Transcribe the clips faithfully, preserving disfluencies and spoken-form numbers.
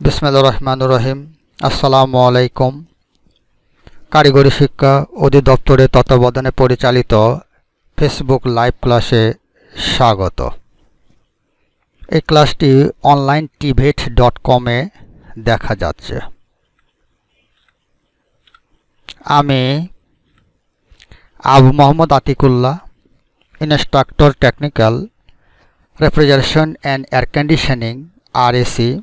বিসমিল্লাহির রহমানির রহিম। আসসালামু আলাইকুম। কারিগরি শিক্ষা অধিদপ্তরের তত্ত্বাবধানে পরিচালিত ফেসবুক লাইভ ক্লাসে স্বাগত। এই ক্লাসটি অনলাইন টিভেট ডট কমে দেখা যাচ্ছে। আমি Abu Mohammad Atikullah, instructor technical refrigeration and air conditioning R A C,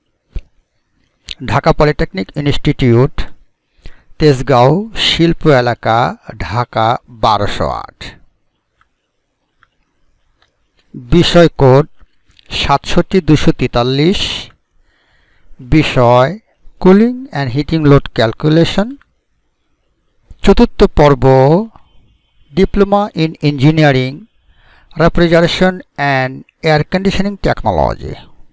Dhaka polytechnic institute, Tejgaon শিল্প এলাকা, ঢাকা বারোশো আট। বিষয় কোড সাতষট্টি দুশো তেতাল্লিশ। বিষয় cooling and heating load calculation. চতুর্থ পর্ব diploma in engineering refrigeration and air conditioning technology.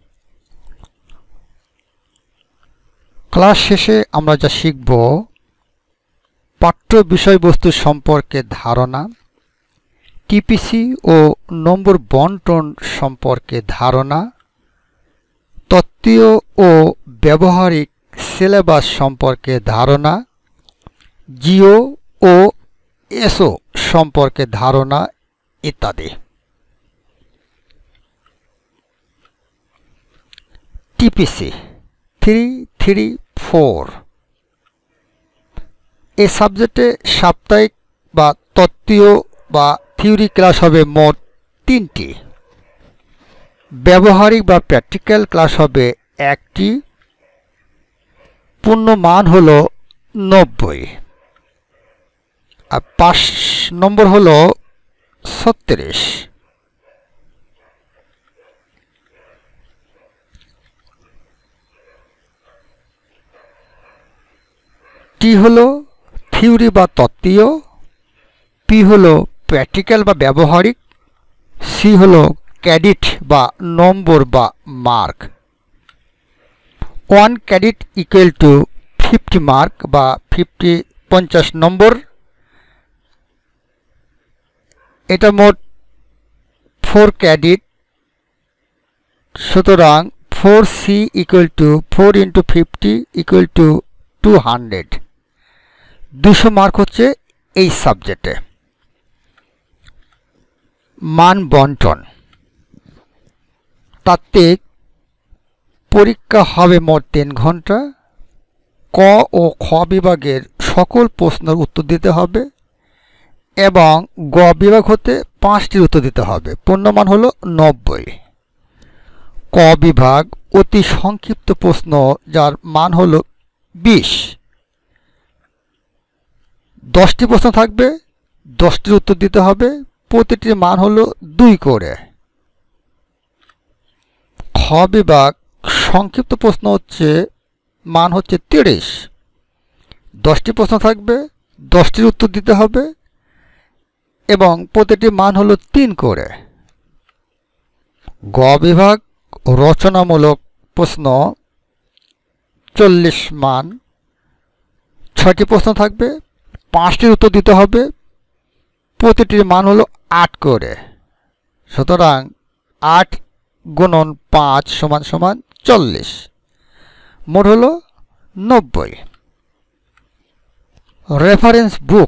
Class শেষে আমরা যা শিখব: পাঠ্য বিষয়বস্তু সম্পর্কে ধারণা, টিপিসি ও নম্বর বন্টন সম্পর্কে ধারণা, তত্ত্বীয় ও ব্যবহারিক সিলেবাস সম্পর্কে ধারণা, জিও ও এসও সম্পর্কে ধারণা ইত্যাদি। TPC three three four. এই সাবজেক্টে সাপ্তাহিক বা তত্ত্বীয় বা থিওরি ক্লাস হবে মোট তিনটি। ব্যবহারিক বা প্র্যাকটিক্যাল ক্লাস হবে একটি। পূর্ণমান হল নব্বই আর পাঁচ নম্বর হল ছত্রিশ। টি হলো থিওরি বা তত্ত্বীয়, পি হলো প্র্যাকটিক্যাল বা ব্যবহারিক, সি হলো ক্রেডিট বা নম্বর বা mark. One credit equal to fifty mark বা ফিফটি পঞ্চাশ নম্বর। এটা মোট ফোর ক্রেডিট, সুতরাং four C equal to four into fifty equal to two hundred. দুশো মার্ক হচ্ছে এই সাবজেক্টে। মান বন্টন। তাত্ত্বিক পরীক্ষা হবে মোট তিন ঘন্টা। ক ও খ বিভাগের সকল প্রশ্নের উত্তর দিতে হবে এবং গ বিভাগ হতে পাঁচটির উত্তর দিতে হবে। পূর্ণমান হলো নব্বই। ক বিভাগ অতি সংক্ষিপ্ত প্রশ্ন, যার মান হলো বিশ। দশটি প্রশ্ন থাকবে, দশটির উত্তর দিতে হবে, প্রতিটির মান হলো দুই করে। খ বিভাগ সংক্ষিপ্ত প্রশ্ন হচ্ছে মান হচ্ছে তিরিশ। দশটি প্রশ্ন থাকবে, দশটির উত্তর দিতে হবে এবং প্রতিটি মান হলো তিন করে। গ বিভাগ রচনামূলক প্রশ্ন চল্লিশ মান। ছয়টি প্রশ্ন থাকবে, পাঁচটির উত্তর দিতে হবে, প্রতিটির মান হলো আট করে। সুতরাং আট গুণন পাঁচ সমান সমান চল্লিশ। মোট হলো নব্বই। Reference book.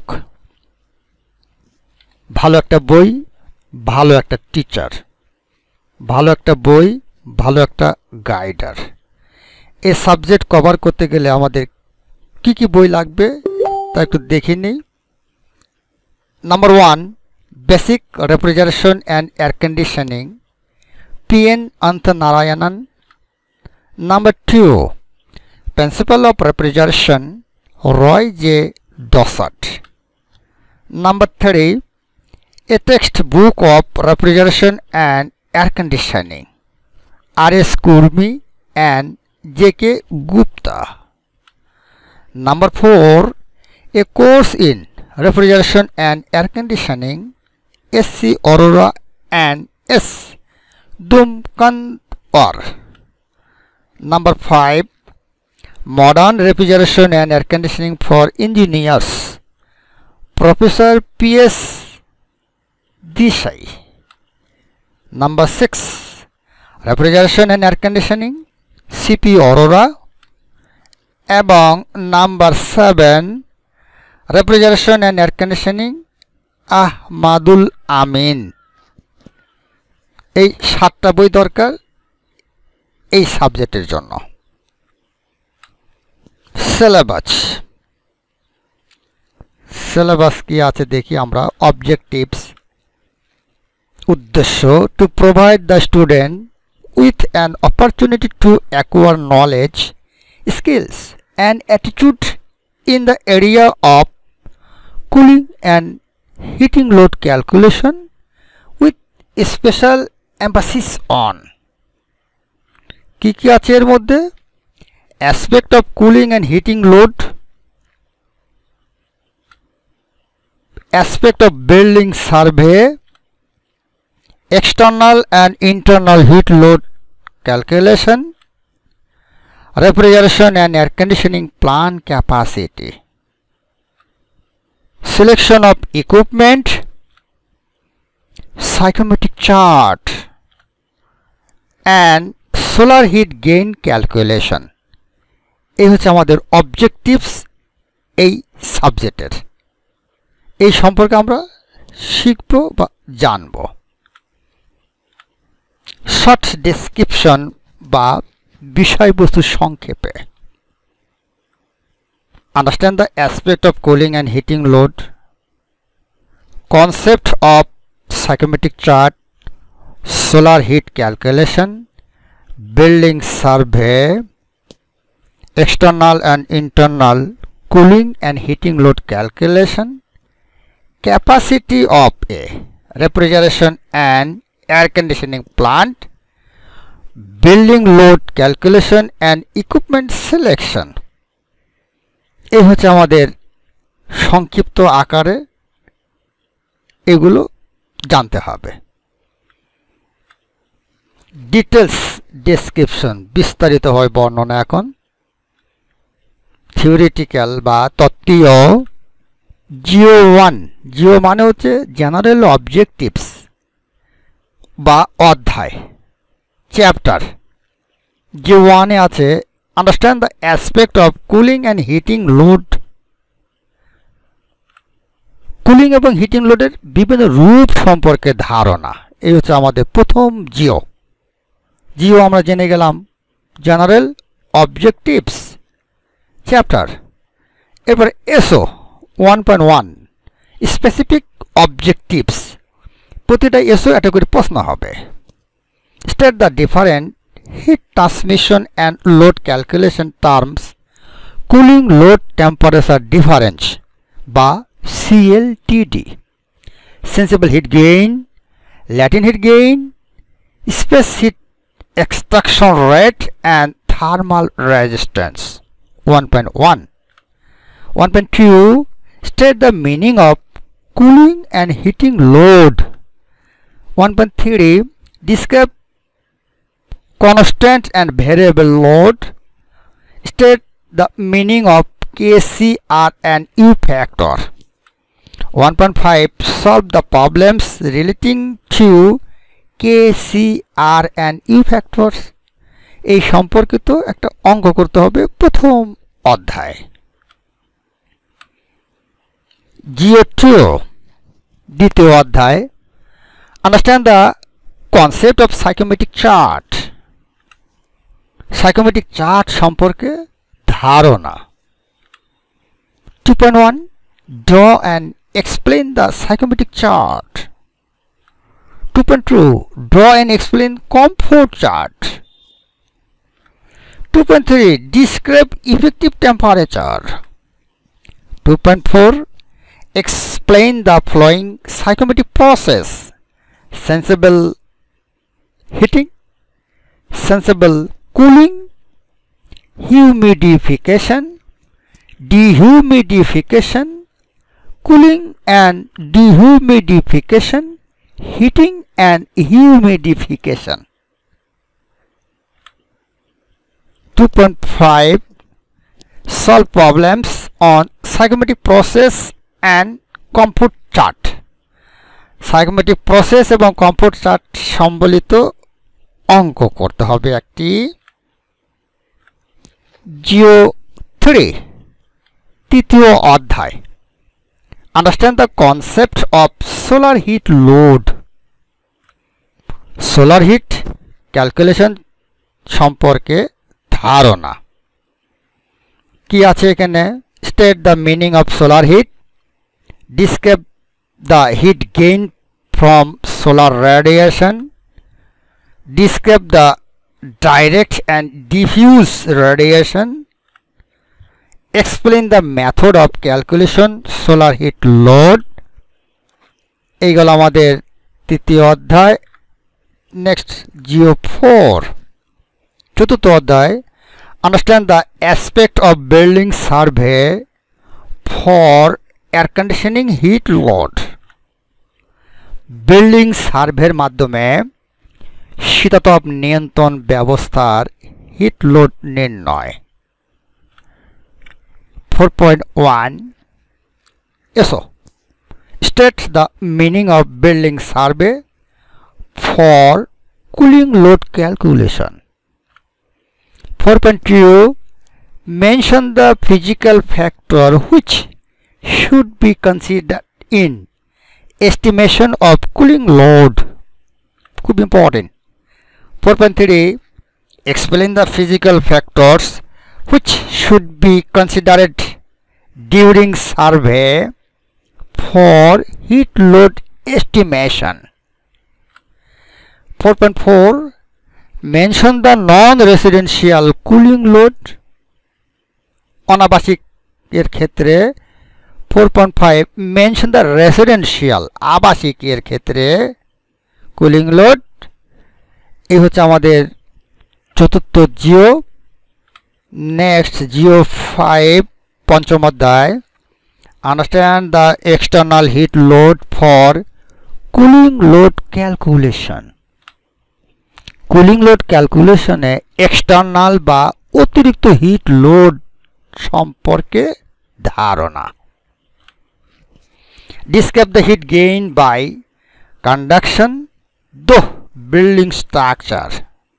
ভালো একটা বই, ভালো একটা টিচার, ভালো একটা বই, ভালো একটা গাইডার। এই সাবজেক্ট কভার করতে গেলে আমাদের কি কি বই লাগবে তা একটু দেখে নিই। Number one, basic refrigeration and air conditioning, P N Ananthanarayanan. Number two, principle of refrigeration, Roy J Dossat. Number three, a text book of refrigeration and air conditioning, R S Khurmi and J K Gupta. Number four, a course in refrigeration and air conditioning, S C Aurora and S Dumkanwar. Number five, modern refrigeration and air conditioning for engineers, Professor P S Desai. Number six, refrigeration and air conditioning, C P Arora এবং number seven refrigeration and air conditioning Ahmadul Amin. এই সাতটা বই দরকার এই সাবজেক্টের জন্য। Syllabus syllabus কি আছে দেখি আমরা। অবজেক্টিভস, উদ্দেশ্য, to provide the student with an opportunity to acquire knowledge, skills and attitude in the area of cooling and heating load calculation with special emphasis on. কি কি আছে এর মধ্যে? Aspect of cooling and heating load, aspect of building survey, external and internal heat load calculation, refrigeration and air conditioning plant capacity, selection of equipment, psychometric chart and solar heat gain calculation। এই হচ্ছে আমাদের objectives এই সাবজেক্টের। এই সম্পর্কে আমরা শিখব বা জানব। শর্ট ডেসক্রিপশন বা বিষয়বস্তু সংক্ষেপে। Understand the aspect of cooling and heating load, concept of psychometric chart, solar heat calculation, building survey, external and internal cooling and heating load calculation, capacity of a refrigeration and air conditioning plant, building load calculation and equipment selection। এই হচ্ছে আমাদের সংক্ষিপ্ত আকারে এগুলো জানতে হবে। Details description, বিস্তারিত হয় বর্ণনা। এখন থিওরিটিক্যাল বা তত্ত্বীয়। জিও ওয়ান, জিও মানে হচ্ছে জেনারেল অবজেক্টিভস বা অধ্যায়, চ্যাপ্টার। জিও ওয়ানে আছে understand the aspect of cooling and heating load. Cooling এবং হিটিং লোডের বিভিন্ন রূপ সম্পর্কে ধারণা। এই হচ্ছে আমাদের প্রথম জিও। জিও আমরা জেনে গেলাম জেনারেল অবজেক্টিভস চ্যাপ্টার। এরপর SO one point one specific objectives. প্রতিটা এসও একটা করে প্রশ্ন হবে। State the different heat transmission and load calculation terms, cooling load temperature difference বা CLTD, sensible heat gain, latent heat gain, space heat extraction rate and thermal resistance. One point one one point two state the meaning of cooling and heating load. one point three describe constant and variable load. State the meaning of K C R and U factor. one point five solve the problems relating to K C R and U factors. এই সম্পর্কিত একটা অঙ্ক করতে হবে প্রথম অধ্যায়। Jio two, দ্বিতীয় অধ্যায়। Understand the concept of psychometric chart. Psychometric chart সম্পর্কে ধারণা। Two point one draw and explain the psychometric chart. Two point two draw and explain comfort chart. two point three describe effective temperature. two point four explain the following psychometric process: sensible heating, sensible cooling, humidification, dehumidification, cooling and dehumidification, heating and humidification. two point five solve problems on psychometric process and comfort chart. psychometric process এবং comfort chart সম্বলিত অঙ্ক করতে হবে একটি। Jio three তৃতীয় অধ্যায় understand the concept of solar heat load solar heat calculation সম্পর্কে ধারণা কি আছে এখানে state the meaning of solar heat describe the heat gain from solar radiation describe the direct and diffuse radiation, explain the method of calculation solar heat load এইগুলো আমাদের তৃতীয় অধ্যায় next Jio four চতুর্থ অধ্যায় understand the aspect of building survey for air conditioning heat load building সার্ভের মাধ্যমে শীতাতপ নিয়ন্ত্রণ ব্যবস্থার হিট লোড নির্ণয় four point one SO state the meaning of building survey for cooling load calculation four point two mention the physical factor which should be considered in estimation of cooling load খুব important four point three explain the physical factors which should be considered during survey for heat load estimation four point four mention the non-residential cooling load অনাবাসিক এর ক্ষেত্রে four point five mention the residential আবাসিক এর ক্ষেত্রে cooling load এই হচ্ছে আমাদের চতুর্থ জিও নেক্সট জিও ফাইভ পঞ্চম অধ্যায় understand the external heat load for cooling load calculation cooling load ক্যালকুলেশনে এক্সটার্নাল বা অতিরিক্ত হিট লোড সম্পর্কে ধারণা describe the heat gain by conduction though building structure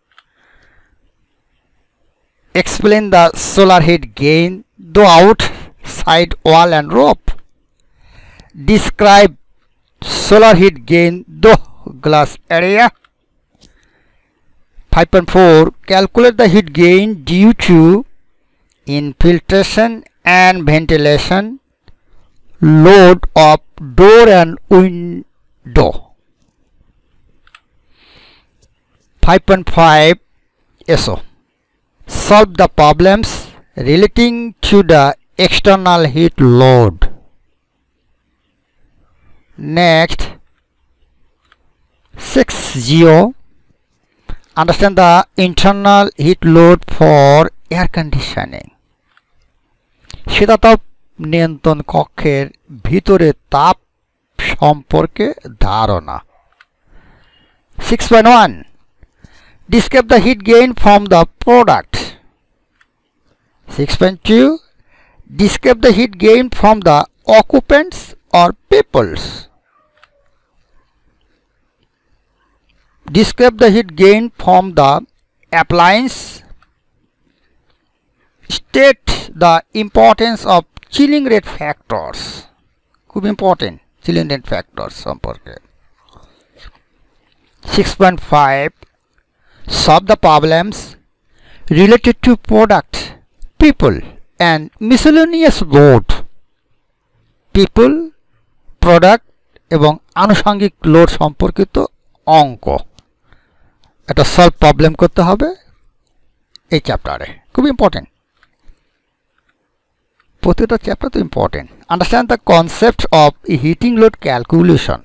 explain the solar heat gain though outside wall and roof describe solar heat gain though glass area five point four calculate the heat gain due to infiltration and ventilation load of door and window five point five S O solve the problems relating to the external heat load next six Geo understand the internal heat load for air conditioning শীতাতপ নিয়ন্ত্রণ কক্ষের ভিতরে তাপ সম্পর্কে ধারণা six point one describe the heat gain from the product six point two describe the heat gain from the occupants or peoples describe the heat gain from the appliance state the importance of chilling rate factors খুব important chilling rate factors সম্পর্কে six point five solve the problems related to product people and miscellaneous load people product এবং আনুষঙ্গিক load সম্পর্কিত অঙ্ক এটা solve problem করতে হবে এই চ্যাপ্টারে খুব ইম্পর্টেন্ট প্রতিটা চ্যাপ্টার তো important understand the concept of heating load calculation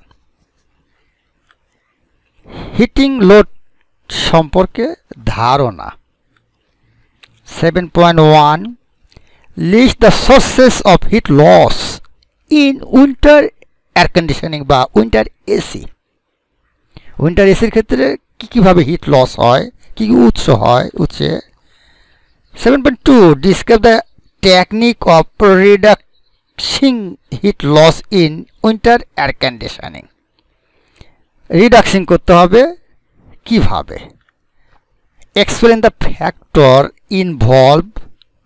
heating load সম্পর্কে ধারণা seven point one list the sources of heat loss in winter air conditioning বা winter এসি winter এসির ক্ষেত্রে কি কিভাবে হিট লস হয় কি কি উৎস হয় উৎসে seven point two describe the technique of reducing heat loss in winter air conditioning reduction করতে হবে কিভাবে explain the factor involved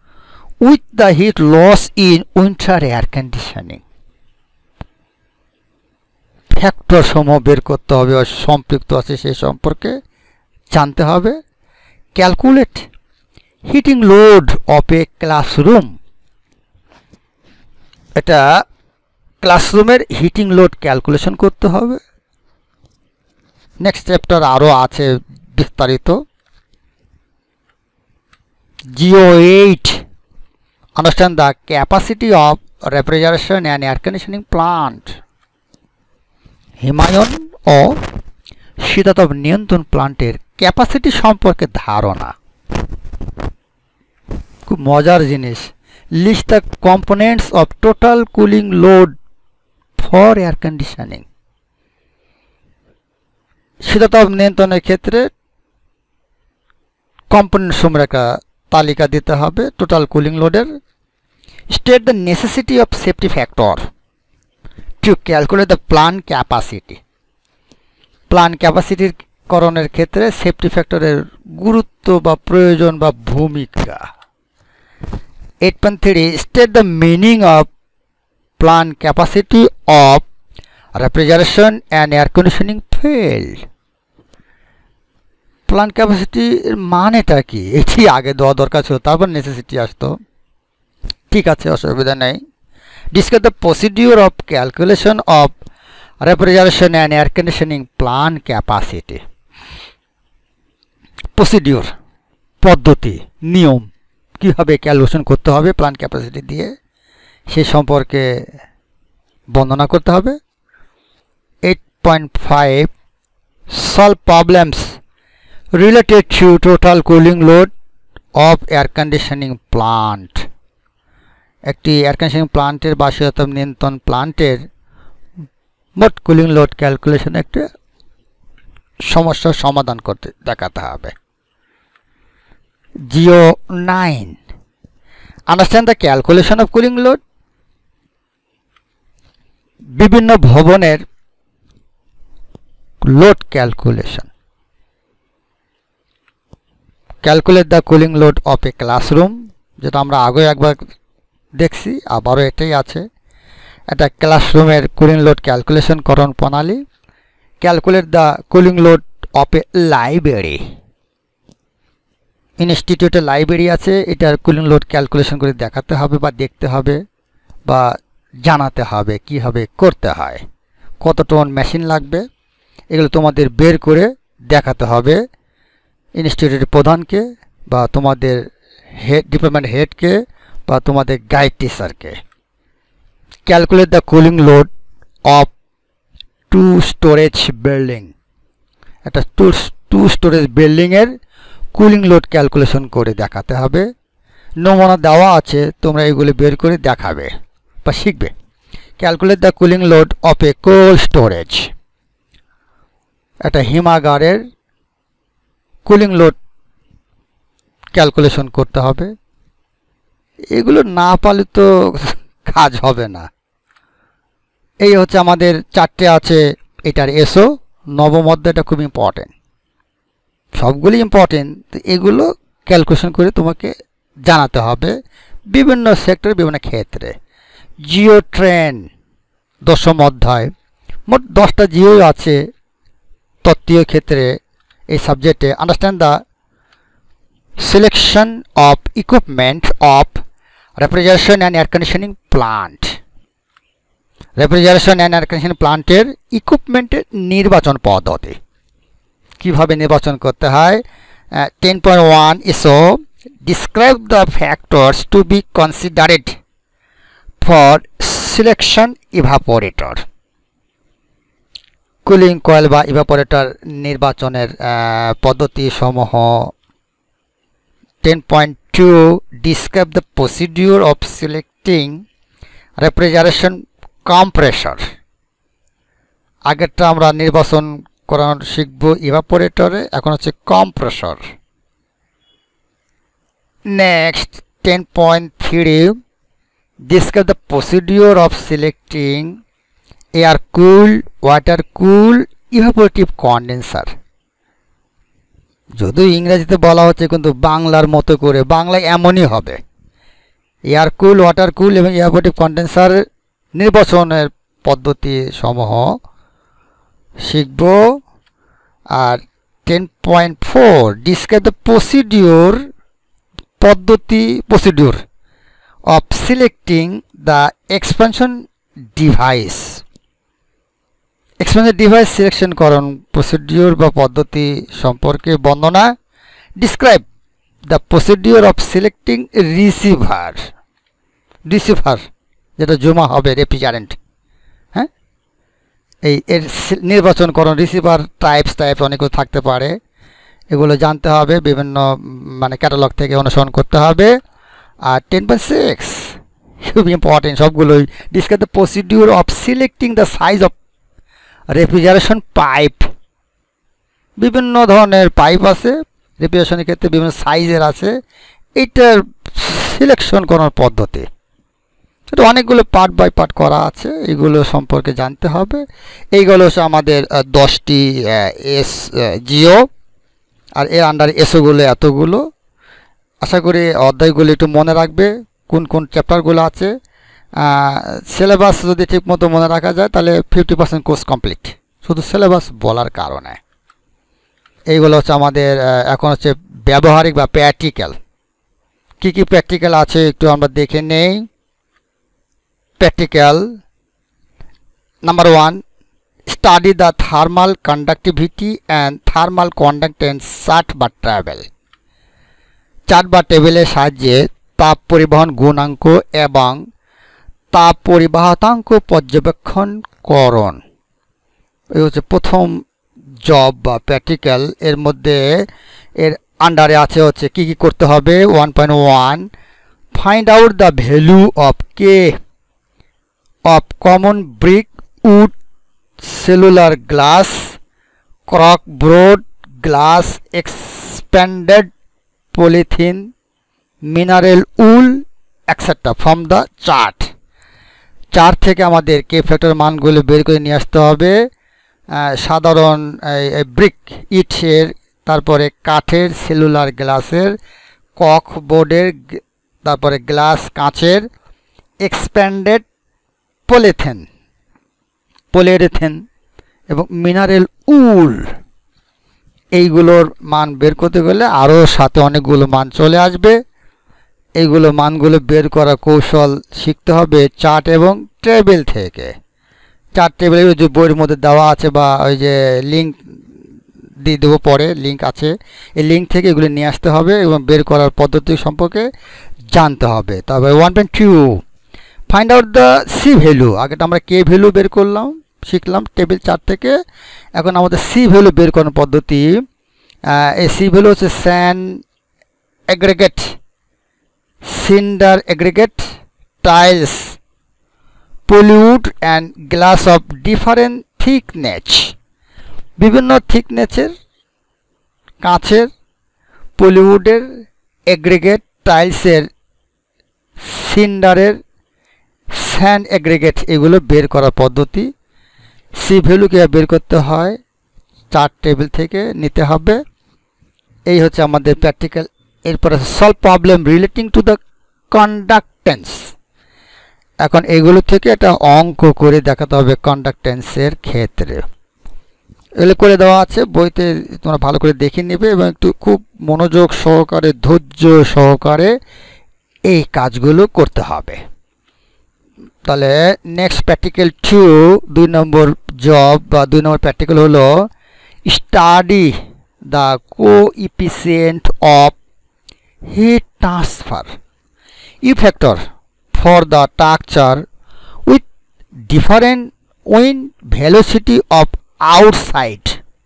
with the heat loss in winter air conditioning. Factor সমূহ বের করতে হবে, সম্পৃক্ত আছে সেই সম্পর্কে জানতে হবে। Calculate heating load of a classroom, এটা ক্লাসরুমের হিটিং লোড ক্যালকুলেশন করতে হবে। নেক্সট চ্যাপ্টার আরও আছে বিস্তারিত। GO eight, understand the capacity of refrigeration and air conditioning plant. হিমায়ন ও শীতাতপ নিয়ন্ত্রণ প্লান্টের ক্যাপাসিটি সম্পর্কে ধারণা, খুব মজার জিনিস। List the components of total cooling load for air conditioning. শীতাতপ নিয়ন্ত্রণের ক্ষেত্রে কম্পোনেন্ট সমূহের একটা তালিকা দিতে হবে টোটাল কুলিং লোডের। State the necessity of safety factor to calculate the plant capacity. Plant ক্যাপাসিটির করণের ক্ষেত্রে সেফটি ফ্যাক্টরের গুরুত্ব বা প্রয়োজন বা ভূমিকা। Eight point three, state the meaning of plant capacity of refrigeration and air conditioning field. Plant ক্যাপাসিটির মানেটা কি, এটি আগে দেওয়া দরকার ছিল, তারপর নেসেসিটি আসতো। ঠিক আছে, অসুবিধা নেই। Discuss the procedure of calculation of refrigeration and air conditioning plant capacity. Procedure, পদ্ধতি, নিয়ম, কীভাবে ক্যালকুলেশন করতে হবে প্লান্ট ক্যাপাসিটি দিয়ে সে সম্পর্কে বর্ণনা করতে হবে। Eight point five, solve problems related to total cooling load of air conditioning plant. একটি এয়ার কন্ডিশনিং প্লান্টের বা শীতাতপ নিয়ন্ত্রণ প্লান্টের মোট কুলিং লোড ক্যালকুলেশন একটা সমস্যার সমাধান করতে দেখাতে হবে। GO nine, understand the calculation of cooling load. বিভিন্ন ভবনের load calculation. Calculate the cooling load of a classroom, যেটা আমরা আগে একবার দেখছি, আবারও এটাই আছে। এটা ক্লাসরুমের কুলিং লোড ক্যালকুলেশন করণ প্রণালী। Calculate the cooling load of a library. ইনস্টিটিউটের লাইব্রেরি আছে, এটার কুলিং লোড ক্যালকুলেশন করে দেখাতে হবে বা দেখতে হবে বা জানাতে হবে কীভাবে করতে হয়, কত টন মেশিন লাগবে, এগুলো তোমাদের বের করে দেখাতে হবে ইনস্টিটিউটের প্রধানকে বা তোমাদের হেড ডিপার্টমেন্ট হেডকে বা তোমাদের গাইড টিচারকে। Calculate the cooling load of two storage building. একটা টু টু স্টোরেজ বিল্ডিংয়ের কুলিং লোড ক্যালকুলেশন করে দেখাতে হবে। নমুনা দেওয়া আছে, তোমরা এগুলি বের করে দেখাবে বা শিখবে। Calculate the cooling load of a cold storage. একটা হিমাগারের কুলিং লোড ক্যালকুলেশন করতে হবে। এগুলো না পারলে তো কাজ হবে না। এই হচ্ছে আমাদের চারটে আছে, এটার এসো নবম অধ্যায়টা খুব ইম্পর্টেন্ট, সবগুলি ইম্পর্টেন্ট। তো এগুলো ক্যালকুলেশন করে তোমাকে জানাতে হবে বিভিন্ন সেক্টর বিভিন্ন ক্ষেত্রে। জিও ট্রেন দশম অধ্যায়, মোট দশটা জিও আছে তত্ত্বীয় ক্ষেত্রে এই সাবজেক্টে। Understand the selection of equipment of refrigeration and air conditioning plant. Refrigeration and air conditioning প্লান্টের ইকুইপমেন্টের নির্বাচন পদ্ধতি, কীভাবে নির্বাচন করতে হয়। Ten point one SO describe the factors to be considered for selection evaporator. Cooling coil বা ইভাপোরেটর নির্বাচনের পদ্ধতি সমূহ। টেন পয়েন্ট টু ডিসক্রাইব দ্য প্রসিডিউর অফ সিলেক্টিং রেফ্রিজারেশন কম্প্রেসর। আগেরটা আমরা নির্বাচন করানো শিখব ইভাপোরেটরে, এখন হচ্ছে compressor. Next ten point three describe the procedure of selecting air cool water cool evaporative condenser. যদিও ইংরেজিতে বলা হচ্ছে কিন্তু বাংলার মতো করে বাংলায় এমনই হবে। এয়ার কুল, ওয়াটার কুল এবং এয়ারপোর্টিভ কন্ডেন্সার নির্বাচনের পদ্ধতি সমূহ শিখব। আর ten point four describe the procedure পদ্ধতি procedure of selecting the expansion device. Expansion device selection করণ প্রসিডিওর বা পদ্ধতি সম্পর্কে বর্ণনা। Describe the procedure of selecting receiver. Receiver যেটা জমা হবে রেফ্রিজারেন্ট, হ্যাঁ, এই এর নির্বাচন করণ। রিসিভার টাইপস টাইপ অনেকগুলো থাকতে পারে, এগুলো জানতে হবে, বিভিন্ন মানে ক্যাটালগ থেকে অনুসরণ করতে হবে। আর টেন পয়েন্ট সিক্স খুব ইম্পর্টেন্ট সবগুলোই। Discuss the procedure of selecting the size of refrigeration pipe. বিভিন্ন ধরনের পাইপ আছে রেফ্রিজারেশনের ক্ষেত্রে, বিভিন্ন সাইজের আছে, এইটার সিলেকশন করার পদ্ধতি। এটা অনেকগুলো পার্ট বাই পার্ট করা আছে, এগুলো সম্পর্কে জানতে হবে। এইগুলো হচ্ছে আমাদের দশটি এস জিও, আর এর আন্ডার এসওগুলো এতগুলো। আশা করি অধ্যায়গুলো একটু মনে রাখবে, কোন কোন চ্যাপ্টারগুলো আছে। সিলেবাস যদি ঠিকমতো মনে রাখা যায় তাহলে ফিফটি পার্সেন্ট কোর্স কমপ্লিট, শুধু সিলেবাস বলার কারণে। এইগুলো হচ্ছে আমাদের এখন হচ্ছে ব্যবহারিক বা প্র্যাকটিক্যাল। কী কী প্র্যাকটিক্যাল আছে একটু আমরা দেখে নেই। Practical number one, study the thermal conductivity and thermal conductance chart বা ট্রাভেল। চার্ট বা টেবিলের সাহায্যে তাপ পরিবহন গুণাঙ্ক এবং তাপ পরিবাহতাঙ্ক পর্যবেক্ষণ করণ। এই হচ্ছে প্রথম জব বা প্র্যাকটিক্যাল। এর মধ্যে এর আন্ডারে আছে হচ্ছে কি কি করতে হবে। One point one, find out the value of K of common brick, wood, cellular glass, cork board glass, expanded polythene, mineral wool etcetera from the chart. Chart থেকে আমাদের কে ফ্যাক্টর মানগুলো বের করে নিয়ে আসতে হবে। সাধারণ ব্রিক ইটের, তারপরে কাঠের, সেলুলার গ্লাসের, কক বোর্ডের, তারপরে গ্লাস কাঁচের, এক্সপ্যান্ডেড পলিথিন পলিউরেথেন এবং মিনারেল উল, এইগুলোর মান বের করতে গেলে আরও সাথে অনেকগুলো মান চলে আসবে। এইগুলো মানগুলো বের করা কৌশল শিখতে হবে চার্ট এবং টেবিল থেকে। চার্ট টেবিল যে বইয়ের মধ্যে দেওয়া আছে বা ওই যে লিঙ্ক দিয়ে দেবো পরে, লিঙ্ক আছে, এই লিঙ্ক থেকে এগুলো নিয়ে আসতে হবে এবং বের করার পদ্ধতি সম্পর্কে জানতে হবে। তারপরে one point two, find out the C value. আগেটা আমরা কে ভ্যালু বের করলাম, শিখলাম টেবিল চার্ট থেকে। এখন আমাদের সি ভ্যালু বের করার পদ্ধতি। এই সি ভ্যালু হচ্ছে sand aggregate, cinder aggregate, tiles, plywood and glass of different thickness. বিভিন্ন থিকনেসের কাঁচের, পলিউডের, অ্যাগ্রিগেট, টাইলসের, সিন্ডারের, স্যান্ড অ্যাগ্রিগেট, এগুলো বের করার পদ্ধতি। সি ভ্যালু কীভাবে বের করতে হয় চার্ট টেবিল থেকে নিতে হবে। এই হচ্ছে আমাদের প্র্যাকটিক্যাল। এরপরে solve problem relating to the conductance. এখন এগুলো থেকে একটা অঙ্ক করে দেখাতে হবে কন্ডাক্টেন্সের ক্ষেত্রে। এগুলো করে দেওয়া আছে বইতে, তোমরা ভালো করে দেখে নেবে এবং একটু খুব মনোযোগ সহকারে, ধৈর্য সহকারে এই কাজগুলো করতে হবে। তাহলে নেক্সট প্র্যাকটিক্যাল টু, দুই নম্বর জব বা দুই নম্বর প্র্যাকটিক্যাল হলো study the coefficient of heat transfer effector for the structure with different wind velocity of outside.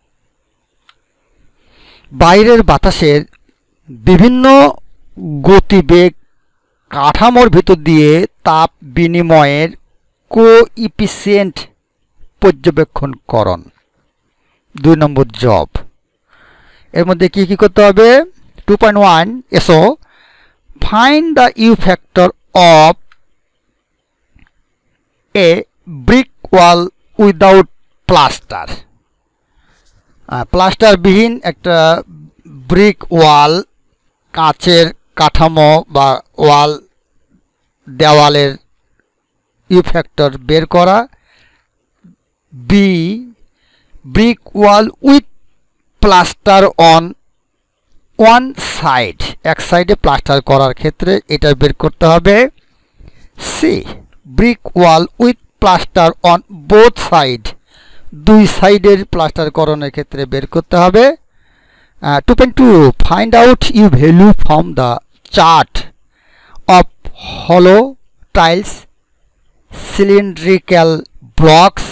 বাইরের বাতাসের বিভিন্ন গতিবেগ কাঠামোর ভিতর দিয়ে তাপ বিনিময়ের কোএফিসিয়েন্ট পর্যবেক্ষণ করণ, দুই নম্বর জব। এর মধ্যে কি কি করতে হবে। টু পয়েন্ট ওয়ান এসো, find the U factor of a brick wall without plaster. প্লাস্টারবিহীন একটা ব্রিক ওয়াল, কাঁচের কাঠামো বা ওয়াল দেওয়ালের ইউ ফ্যাক্টর বের করা। B brick wall with plaster on one side, এক সাইডে প্লাস্টার করার ক্ষেত্রে এটা বের করতে হবে। C brick wall with plaster on both side, দুই সাইডের প্লাস্টার করণের ক্ষেত্রে বের করতে হবে। Two point two find out U value from the chart of হলো tiles, cylindrical blocks,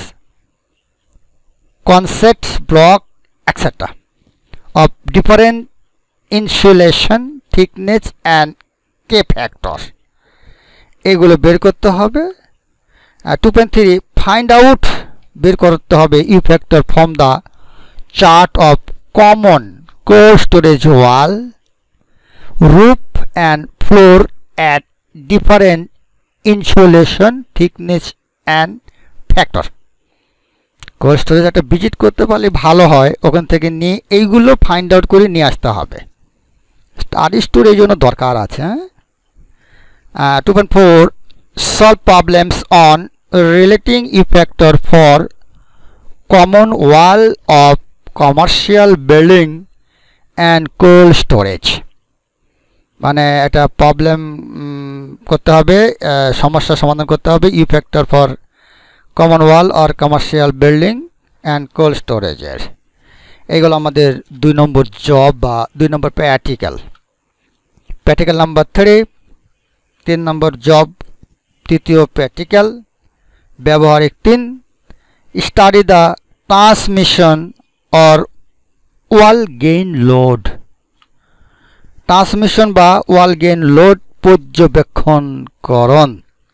concept block, et cetera of different insulation thickness and K factor, এগুলো বের করতে হবে। Two point three find out বের করতে হবে U factor from the chart of common cold storage wall, roof and floor at different insulation thickness and factor. Cold storage একটা visit করতে পারলে ভালো হয়, ওখান থেকে নিয়ে এইগুলো ফাইন্ড আউট করে নিয়ে আসতে হবে। স্টাডি স্টোর এই জন্য দরকার আছে। Two point four solve problems on relating U factor for common wall of commercial building and cold storage, মানে একটা প্রবলেম করতে হবে, সমস্যা সমাধান করতে হবে U factor for common wall or commercial building and cold স্টোরেজের। এইগুলো আমাদের দুই নম্বর জব বা দুই নম্বর প্র্যাকটিক্যাল। প্র্যাকটিক্যাল নাম্বার থ্রি, তিন নম্বর জব, তৃতীয় প্র্যাকটিক্যাল। ব্যবহারিক তিন, study the transmission or wall gain load, transmission বা ওয়াল গেইন লোড পর্যবেক্ষণকরণ।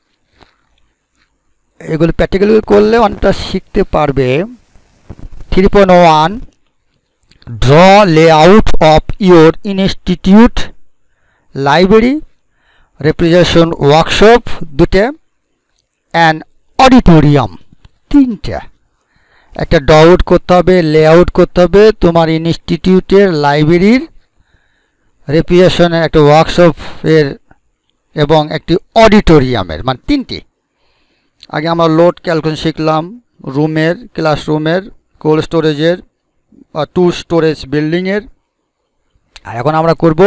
এগুলো প্র্যাকটিক্যাল করলে অনেকটা শিখতে পারবে। Three point one draw layout of your institute, library, refrigeration workshop দুটো, অ্যান্ড অডিটোরিয়াম তিনটা। একটা ড্র আউট করতে হবে, লেআউট করতে হবে তোমার ইনস্টিটিউটের, লাইব্রেরির, রেফ্রিজারেশনের, একটা ওয়ার্কশপের এবং একটি অডিটোরিয়ামের, মানে তিনটি। আগে আমরা লোড ক্যালকুলেশন শিখলাম, রুমের, ক্লাসরুমের, কোল্ড স্টোরেজের বা টু স্টোরেজ বিল্ডিংয়ের। আর এখন আমরা করব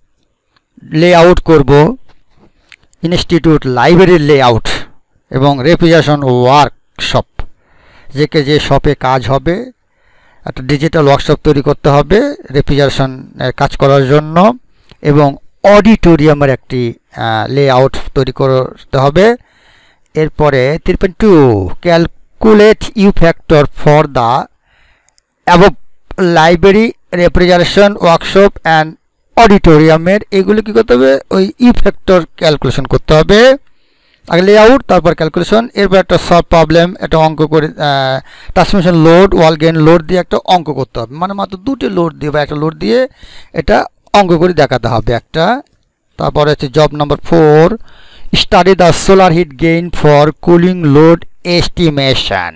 লেআউট করব ইনস্টিটিউট লাইব্রেরির লেআউট এবং রেফ্রিজারেশন ওয়ার্কশপ, যে কে যে শপে কাজ হবে একটা ডিজিটাল ওয়ার্কশপ তৈরি করতে হবে রেফ্রিজারেশনের কাজ করার জন্য, এবং অডিটোরিয়ামের একটি লেআউট তৈরি করতে হবে। এরপরে three point two calculate U factor for the above library, refrigeration workshop and অডিটোরিয়ামের। এগুলো কী করতে হবে, ওই ইউ ফ্যাক্টর ক্যালকুলেশন করতে হবে। আগে লেআউট, তারপর ক্যালকুলেশন, এরপর একটা সলভ প্রবলেম, একটা অঙ্ক করে transmission load, wall gain load দিয়ে একটা অঙ্ক করতে হবে, মানে মাত্র দুটো লোড দিয়ে বা একটা লোড দিয়ে এটা অঙ্ক করে দেখাতে হবে একটা। তারপরে হচ্ছে job number four, study the solar heat gain for cooling load estimation.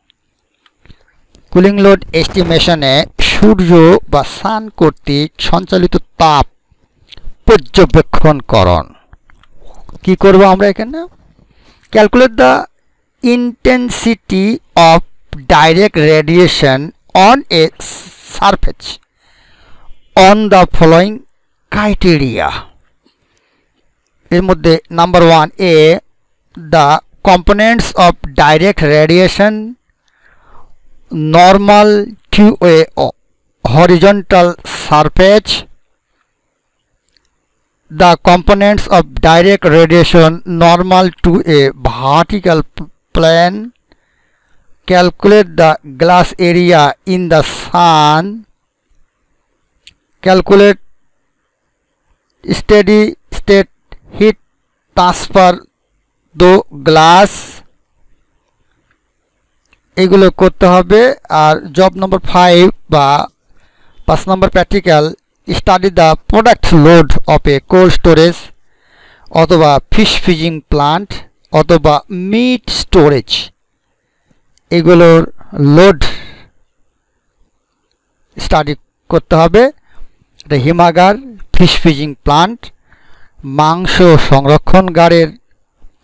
Cooling load এস্টিমেশনে সূর্য বা সান কর্তৃক সঞ্চালিত তাপ পর্যবেক্ষণকরণ। কি করব আমরা এখানে, calculate the intensity of direct radiation on a surface on the following criteria. এর মধ্যে number one A, the components of direct radiation normal to a horizontal surface, the components of direct radiation normal to a vertical plane, calculate the glass area in the sun, calculate steady state heat transfer through glass। এগুলো করতে হবে। আর job নম্বর five বা পাঁচ নম্বর practical, study the product load of a cold storage অথবা fish freezing plant অথবা meat storage. এগুলোর load study করতে হবে। এটা হিমাগার, ফিশ ফিজিং প্লান্ট, মাংস সংরক্ষণগারের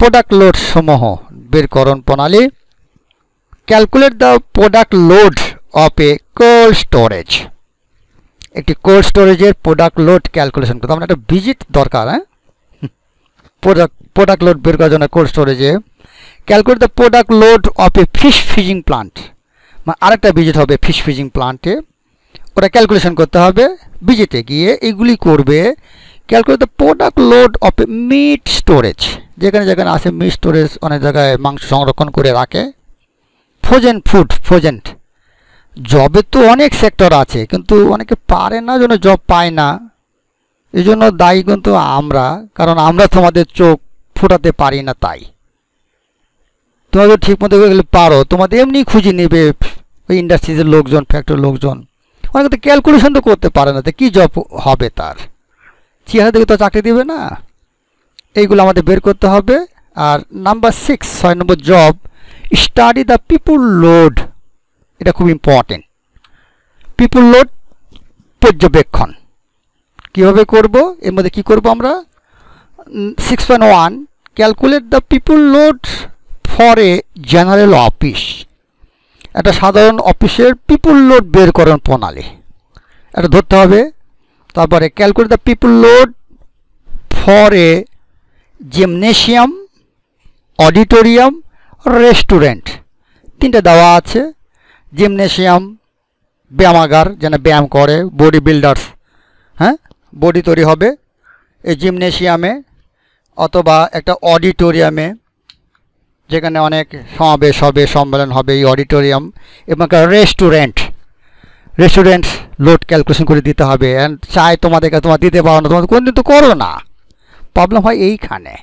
প্রোডাক্ট লোড সমূহ বেরকরণ প্রণালী। Calculate the product load of a cold storage. একটি কোল্ড স্টোরেজের প্রোডাক্ট লোড ক্যালকুলেশন করতে আমরা একটা ভিজিট দরকার। হ্যাঁ, প্রোডাক্ট প্রোডাক্ট লোড বের করার জন্য কোল্ড স্টোরেজে calculate the product load of a fish freezing plant, মানে আরেকটা ভিজিট হবে ফিশ ফিজিং প্লান্টে, ওটা ক্যালকুলেশন করতে হবে। ভিজিটে গিয়ে এইগুলি করবে। Calculate the product load of a meat storage, যেখানে যেখানে আছে মিট স্টোরেজ, অনেক জায়গায় মাংস সংরক্ষণ করে রাখে। ফ্রোজেন ফুড, ফ্রোজেন জবে তো অনেক সেক্টর আছে, কিন্তু অনেকে পারে না, জন্য জব পায় না। এই জন্য দায়ী কিন্তু আমরা, কারণ আমরা তোমাদের চোখ ফোটাতে পারি না। তাই তোমাদের ঠিক মতো গেলে পারো, তোমাদের এমনি খুঁজে নেবে ওই ইন্ডাস্ট্রিজের লোকজন, ফ্যাক্টরির লোকজন। অনেকে তো ক্যালকুলেশন তো করতে পারে না, তো কী জব হবে তার? চেহারা দেখে তো চাকরি দেবে না। এইগুলো আমাদের বের করতে হবে। আর নাম্বার সিক্স, ছয় নম্বর job, study the people load. এটা খুব ইম্পর্টেন্ট। পিপুল লোড পর্যবেক্ষণ কীভাবে করব? এর মধ্যে কী করব আমরা? Six point one, calculate the people load for a general office. একটা সাধারণ অফিসের পিপুল লোড বের করার প্রণালী এটা ধরতে হবে। তারপরে calculate the people load for a gymnasium, auditorium, restaurant. তিনটে দেওয়া আছে। জিমনেশিয়াম ব্যায়ামাগার, যেন ব্যায়াম করে, বডি বিল্ডার্স, হ্যাঁ, বডি তৈরি হবে এই জিমনেশিয়ামে, অথবা একটা অডিটোরিয়ামে যেখানে অনেক সমাবেশ হবে, সম্মেলন হবে, এই অডিটোরিয়াম। এবং একটা রেস্টুরেন্ট, রেস্টুরেন্ট লোড ক্যালকুলেশন করে দিতে হবে। অ্যান্ড চাই তোমাদেরকে, তোমার দিতে পারো না, তোমাদের কোনদিন তো করো না, প্রবলেম হয় এইখানে।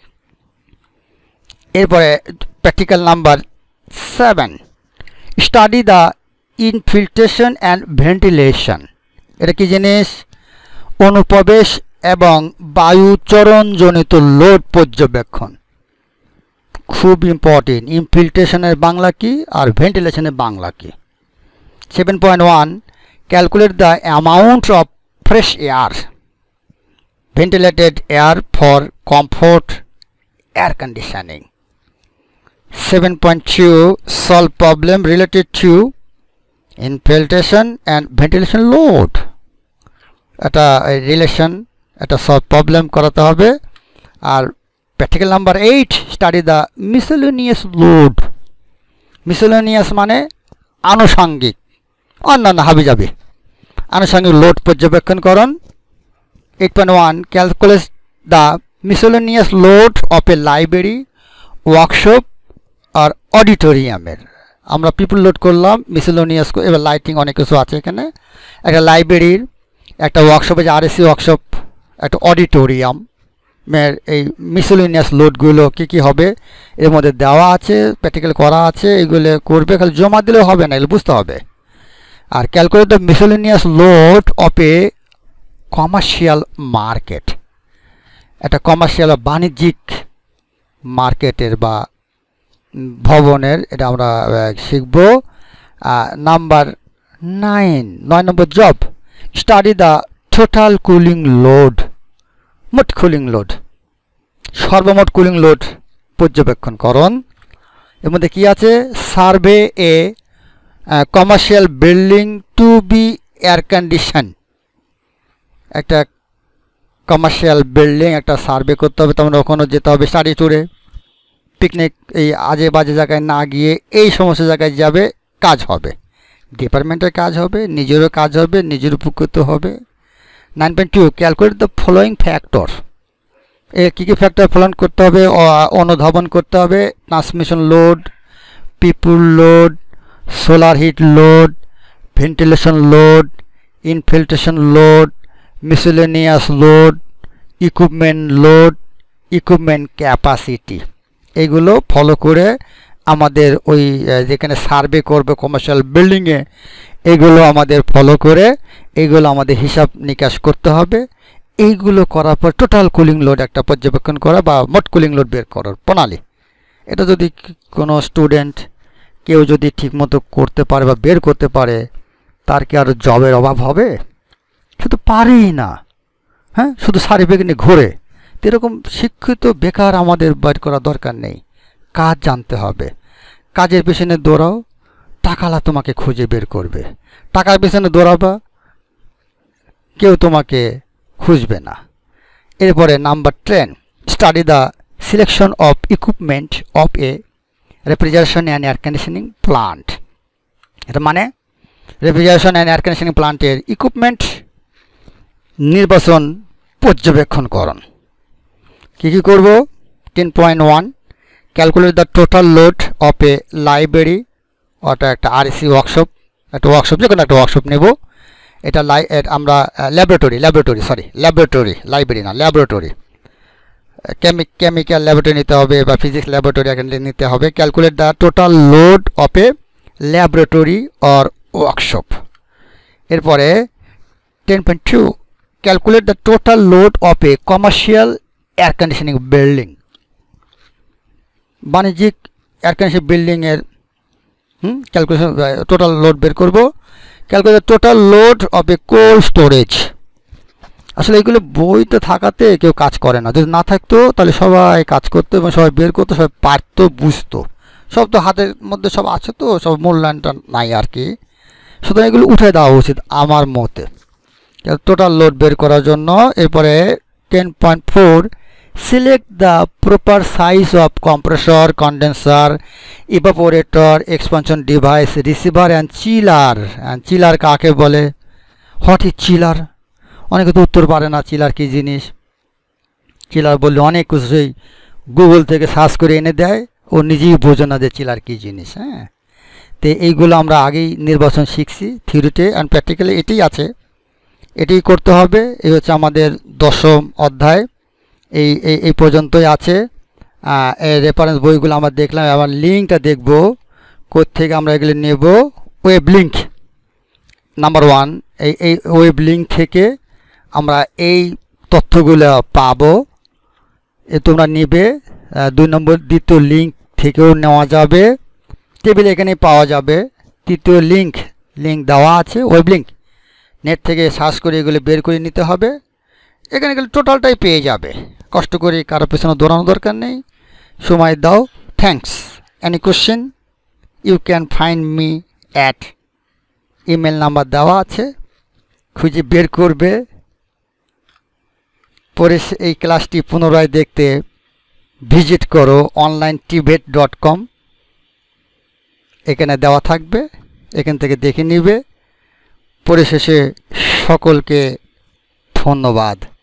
এরপরে practical number seven, study the infiltration and ventilation. এটা কি জিনিস? অনুপ্রবেশ এবং বায়ুচরণজনিত লোড পর্যবেক্ষণ, খুব ইম্পর্টেন্ট। ইনফিল্ট্রেশনের বাংলা কি আর ভেন্টিলেশনের বাংলা কি? Seven point one, calculate the amount of fresh air, ventilated air for comfort air conditioning. Seven point two, solve problem related to infiltration and ventilation load. একটা রিলেশন, একটা সলভ প্রবলেম করাতে হবে। আর practical number eight, study the miscellaneous load. Miscellaneous মানে আনুষঙ্গিক, অন্যান্য হাবিজাবি আনুষঙ্গিক লোড পর্যবেক্ষণ করুন। Eight point one, calculate the miscellaneous load of a library, workshop আর অডিটোরিয়ামের। আমরা পিপুল লোড করলাম, মিসেলেনিয়াস, এবার লাইটিং অনেক কিছু আছে এখানে। একটা লাইব্রেরির, একটা ওয়ার্কশপে, যে আরএসি ওয়ার্কশপ, একটা অডিটোরিয়াম, এই মিসেলেনিয়াস লোডগুলো কী কী হবে এর মধ্যে দেওয়া আছে, প্র্যাকটিক্যাল করা আছে। এগুলো করবে, খালি জমা দিলেও হবে না, এগুলো বুঝতে হবে। আর calculate the miscellaneous load of a commercial market. একটা কমার্শিয়াল বা বাণিজ্যিক মার্কেটের বা ভবনের, এটা আমরা শিখব। নাম্বার নাইন, নয় নম্বর job, study the total cooling load, মোট কুলিং লোড, সর্বমোট কুলিং লোড পর্যবেক্ষণ করুন। এর মধ্যে কী আছে? Survey a commercial building to be air condition. একটা কমার্শিয়াল বিল্ডিং একটা সার্ভে করতে হবে, তোমরা ওখানে যেতে হবে স্টাডি ট্যুরে, পিকনিক, এই আজে বাজে জায়গায় না গিয়ে এই সমস্ত জায়গায় যাবে, কাজ হবে, ডিপার্টমেন্টের কাজ হবে, নিজেরও কাজ হবে, নিজের উপকৃত হবে। Nine point two, calculate the following factor. এ কী কী ফ্যাক্টর ফলন করতে হবে, অনুধাবন করতে হবে? Transmission load, people load, solar heat load, ventilation load, infiltration load, miscellaneous load, equipment load, equipment capacity. এইগুলো ফলো করে আমাদের ওই যেখানে সার্ভে করবে কমার্শিয়াল বিল্ডিংয়ে, এগুলো আমাদের ফলো করে এইগুলো আমাদের হিসাব নিকাশ করতে হবে। এইগুলো করার পর টোটাল কুলিং লোড একটা পর্যবেক্ষণ করা বা মোট কুলিং লোড বের করার প্রণালী। এটা যদি কোনো স্টুডেন্ট কেউ যদি ঠিকমতো করতে পারে বা বের করতে পারে, তার কি আর জবের অভাব হবে? শুধু পারেই না, হ্যাঁ, শুধু সার্টিফিকেট নিয়ে ঘোরে, এরকম শিক্ষিত বেকার আমাদের বের করা দরকার নেই। কাজ জানতে হবে, কাজের পেছনে দৌড়াও, টাকালা তোমাকে খুঁজে বের করবে। টাকার পেছনে দৌড়াবা, কেউ তোমাকে খুঁজবে না। এরপরে number ten, study the selection of equipment of a refrigeration and air conditioning plant. এটা মানে রেফ্রিজারেশন অ্যান্ড এয়ার কন্ডিশনিং প্লান্টের ইকুইপমেন্ট নির্বাচন পর্যবেক্ষণ করুন। কী কী করব? Ten point one, calculate the total load of a library, ওটা একটা আরএসি ওয়ার্কশপ, একটা ওয়ার্কশপ যে কোনো একটা ওয়ার্কশপ নেব। এটা লাই আমরা laboratory laboratory sorry laboratory library না ল্যাবরেটরি, কেমিক কেমিক্যাল ল্যাবরেটরি নিতে হবে বা ফিজিক্স ল্যাবরেটরি নিতে হবে। Calculate the total load of a laboratory or workshop. এরপরে ten point two, calculate the total load of a commercial air conditioning building. বাণিজ্যিক air conditioning বিল্ডিংয়ের হুম ক্যালকুলেশন টোটাল লোড বের করব। Calculate the total load of a cold storage. আসলে এগুলো বইতে থাকাতে কেউ কাজ করে না, যদি না থাকতো তাহলে সবাই কাজ করতো এবং সবাই বের করতো, সবাই পারতো, বুঝতো। সব তো হাতের মধ্যে সব আছে, তো সব মূল্যায়নটা নাই আর কি। সুতরাং এগুলো উঠে দেওয়া উচিত আমার মতে, টোটাল লোড বের করার জন্য। এরপরে ten point four, select the proper size of compressor, condenser, evaporator, expansion device, receiver and chiller. And chiller কাকে বলে? What is chiller? অনেকে তো উত্তর পারে না চিলার কী জিনিস। চিলার বললে অনেক কিছুই গুগল থেকে সার্চ করে এনে দেয়, ও নিজেই বোঝে না যে চিলার কী জিনিস। হ্যাঁ, তো এইগুলো আমরা আগেই নির্বাচন শিখছি, থিওরিতে অ্যান্ড প্র্যাকটিক্যালি এটাই আছে, এটাই করতে হবে। এই হচ্ছে আমাদের দশম অধ্যায়, এই এই পর্যন্তই আছে। এই রেফারেন্স বইগুলো আমরা দেখলাম, আবার লিঙ্কটা দেখব কোত্থেকে আমরা এগুলো নেব। ওয়েব লিঙ্ক নাম্বার ওয়ান, এই এই ওয়েব লিঙ্ক থেকে আমরা এই তথ্যগুলো পাবো, এ তোমরা নেবে। দুই নম্বর দ্বিতীয় লিঙ্ক থেকেও নেওয়া যাবে, টেবিল এখানে পাওয়া যাবে। তৃতীয় লিঙ্ক লিঙ্ক দেওয়া আছে, ওয়েব লিঙ্ক, নেট থেকে সার্চ করে এগুলো বের করে নিতে হবে। এখানে গেলে টোটালটাই পেয়ে যাবে, কষ্ট করে কারো পেছনে দৌড়ানো দরকার নেই, সময় দাও। Thanks. Any question you can find me at, email number দেওয়া আছে, খুঁজে বের করবে। পরে এই ক্লাসটি পুনরায় দেখতে ভিজিট করো অনলাইন টিবেট ডট কম, এখানে দেওয়া থাকবে, এখান থেকে দেখে নিবে। পরিশেষে সকলকে ধন্যবাদ।